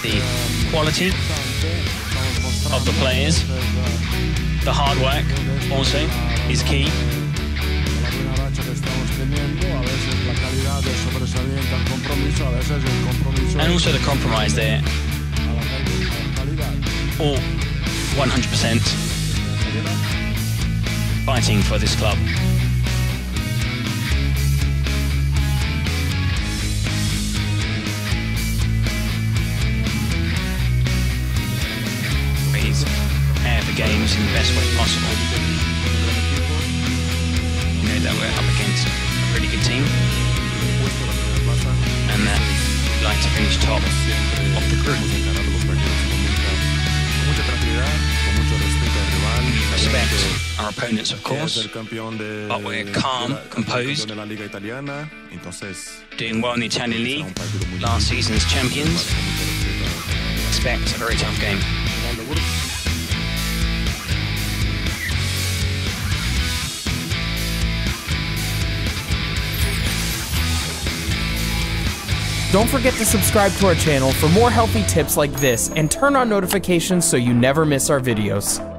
the quality of the players. The hard work also is key. And also the compromise there. All 100% fighting for this club. Please prepare for games in the best way possible. You know that we're up against a really good team, and that we'd like to finish top of the group. We respect our opponents, of course, but we're calm, composed, doing well in the Italian League, last season's champions. Expect a very tough game. Don't forget to subscribe to our channel for more healthy tips like this and turn on notifications so you never miss our videos.